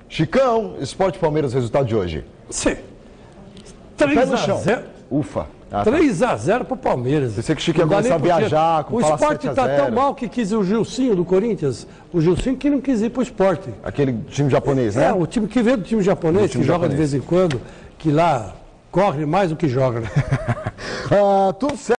Chicão, Sport Palmeiras, resultado de hoje. Sim. Pé no chão. 3x0. Ufa. 3x0 pro Palmeiras. Pensei que o Chico ia começar a viajar, com o falar Sport 7 a tá 0. tão mal que quis o Gilcinho do Corinthians. O Gilcinho que não quis ir pro Sport. Aquele time japonês, né? É, o time que veio do time japonês, time que joga japonês. de vez em quando, que lá corre mais do que joga, né? Tudo certo.